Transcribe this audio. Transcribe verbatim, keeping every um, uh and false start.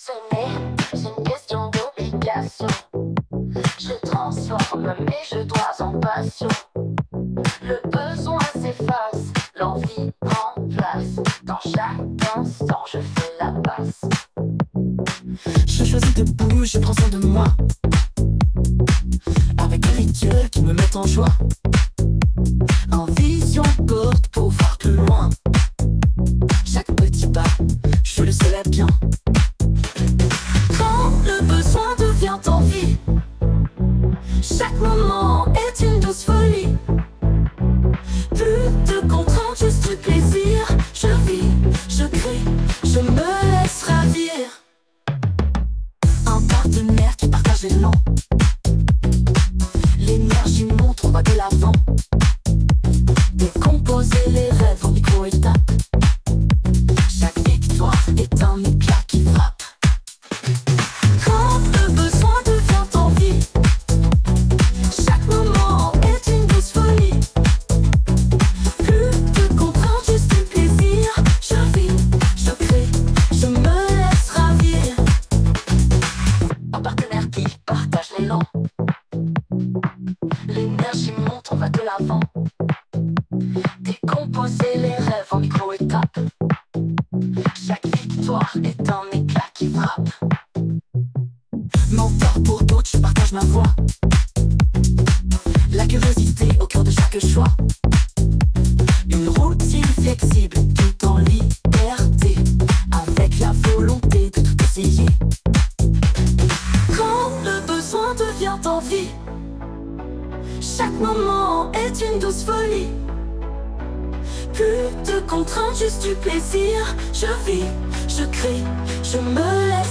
Ce n'est plus une question d'obligation. Je transforme mes je dois en passion. Le besoin s'efface, l'envie prend place. Dans chaque instant, je fais la passe. Je choisis debout, je prends soin de moi, avec des rituels qui me mettent en joie. En vision courte pour voir plus loin. Chaque petit pas, je le célèbre bien. Quand le besoin devient envie, chaque moment est une douce folie. Plus de contraintes, juste du plaisir. Je vis, je crie, je me laisse ravir. Un partenaire qui partage l'élan. L'énergie monte, on va de l'avant. Décomposer les rêves en micro-étapes. Chaque victoire est un éclat qui frappe. Quand le besoin devient envie, chaque moment est une douce folie. Plus de contraintes, juste du plaisir. Je vis, je crée, je me laisse ravir. Un partenaire qui partage l'élan. L'énergie monte, on va de l'avant. Décomposer les rêves en micro-étapes. Chaque victoire est un éclat qui frappe. Mentor pour d'autres, je partage ma voix. La curiosité au cœur de chaque choix. Une routine flexible tout en liberté, avec la volonté de tout essayer. Quand le besoin devient envie, chaque moment est une douce folie. Plus de contraintes, juste du plaisir. Je vis, je crée, je me laisse